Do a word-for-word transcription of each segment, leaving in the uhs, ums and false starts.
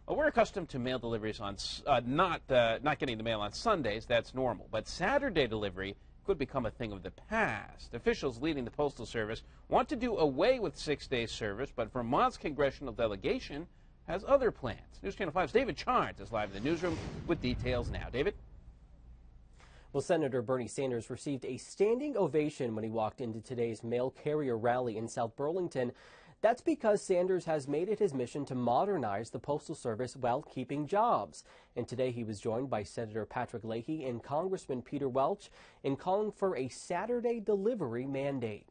Well, we're accustomed to mail deliveries on uh, not uh, not getting the mail on Sundays. That's normal. But Saturday delivery could become a thing of the past. Officials leading the Postal Service want to do away with six-day service, but Vermont's congressional delegation has other plans. News Channel five's David Charnes is live in the newsroom with details now. David? Well, Senator Bernie Sanders received a standing ovation when he walked into today's mail carrier rally in South Burlington. That's because Sanders has made it his mission to modernize the Postal Service while keeping jobs. And today he was joined by Senator Patrick Leahy and Congressman Peter Welch in calling for a Saturday delivery mandate.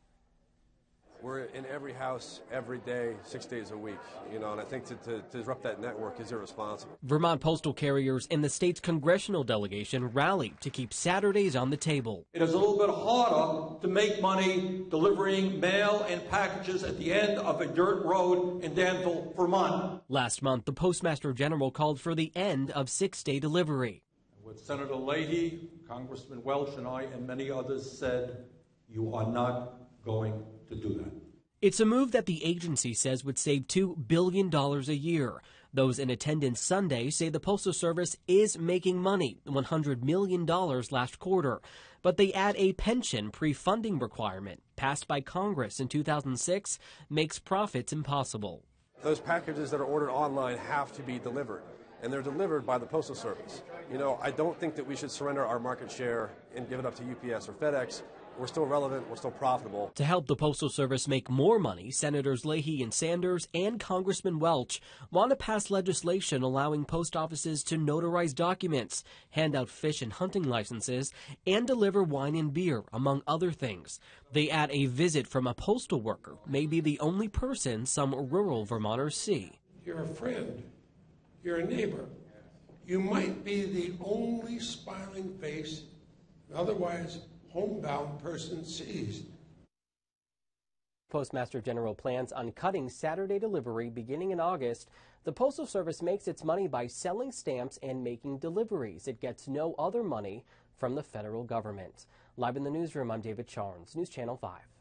We're in every house every day, six days a week, you know, and I think to, to, to disrupt that network is irresponsible. Vermont postal carriers and the state's congressional delegation rallied to keep Saturdays on the table. It is a little bit harder to make money delivering mail and packages at the end of a dirt road in Danville, Vermont. Last month, the Postmaster General called for the end of six-day delivery. With Senator Leahy, Congressman Welch, and I, and many others said, you are not going to do that. It's a move that the agency says would save two billion dollars a year. Those in attendance Sunday say the Postal Service is making money, one hundred million dollars last quarter. But they add a pension pre-funding requirement passed by Congress in two thousand six makes profits impossible. Those packages that are ordered online have to be delivered, and they're delivered by the Postal Service. You know, I don't think that we should surrender our market share and give it up to U P S or FedEx. We're still relevant, we're still profitable. To help the Postal Service make more money, Senators Leahy and Sanders and Congressman Welch want to pass legislation allowing post offices to notarize documents, hand out fish and hunting licenses, and deliver wine and beer, among other things. They add a visit from a postal worker may be the only person some rural Vermonters see. You're a friend, you're a neighbor. You might be the only smiling face, otherwise homebound person sees. Postmaster General plans on cutting Saturday delivery beginning in August. The Postal Service makes its money by selling stamps and making deliveries. It gets no other money from the federal government. Live in the newsroom, I'm David Charnes, News Channel five.